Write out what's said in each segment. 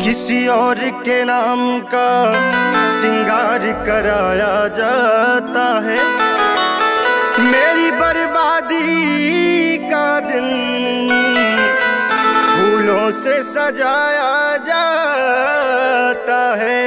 किसी और के नाम का सिंगार कराया जाता है। मेरी बर्बादी का दिन फूलों से सजाया जाता है।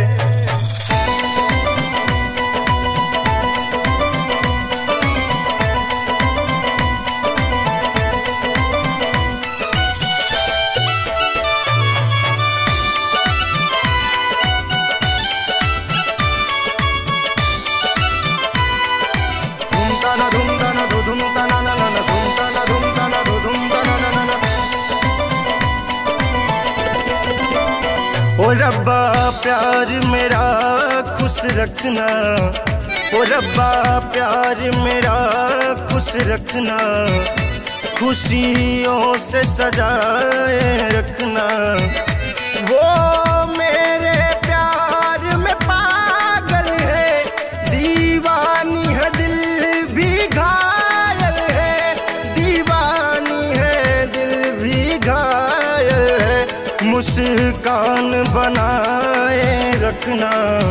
ओ रब्बा प्यार मेरा खुश रखना, ओ रब्बा प्यार मेरा खुश रखना, खुशियों से सजाए रखना। वो मेरे प्यार में पागल है, दीवानी है, दिल भी घायल है, दीवानी है, दिल भी घायल है। मुस्कान बनाए रखना,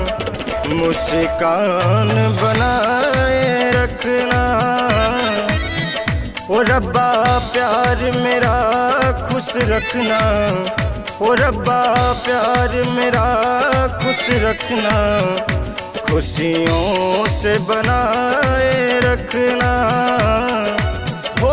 मुस्कान बनाए रखना। ओ रब्बा प्यार मेरा खुश रखना, ओ रब्बा प्यार मेरा खुश रखना, खुशियों से बनाए रखना। हो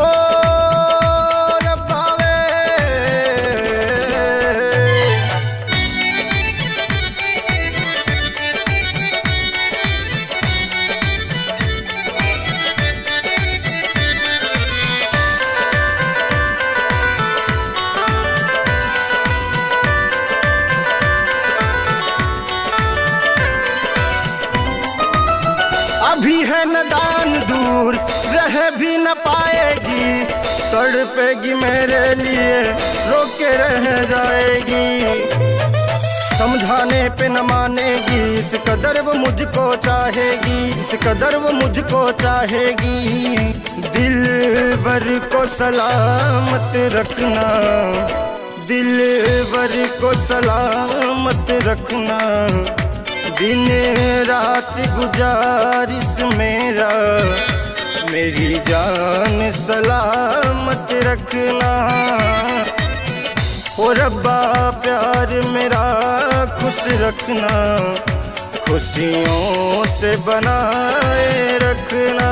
अभी है नदान दूर, रह भी न पाएगी, तड़पेगी मेरे लिए, रोके रह जाएगी। समझाने पे न मानेगी, इस कदर वो मुझको चाहेगी, इस कदर वो मुझको चाहेगी। दिलबर को सलामत रखना, दिलबर को सलामत रखना। दिन रात गुजारिश मेरा, मेरी जान सलामत रखना। ओ रब्बा प्यार मेरा खुश रखना, खुशियों से बनाए रखना।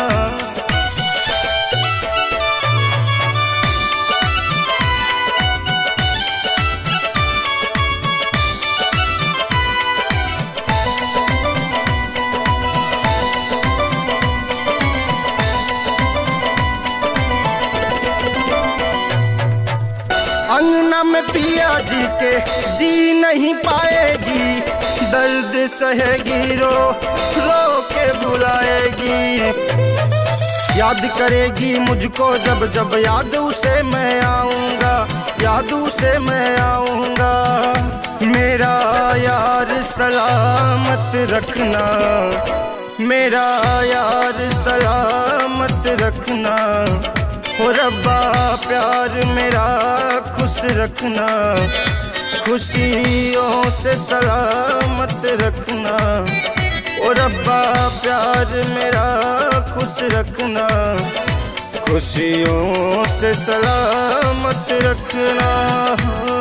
अंगना में पिया जी के जी नहीं पाएगी, दर्द सहेगी, रो रो के बुलाएगी। याद करेगी मुझको जब जब याद उसे मैं आऊँगा, याद उसे मैं आऊँगा। मेरा यार सलामत रखना, मेरा यार सलामत रखना। ओ रब्बा प्यार मेरा खुश रखना, खुशियों से सलामत रखना। ओ रब्बा प्यार मेरा खुश रखना, खुशियों से सलामत रखना।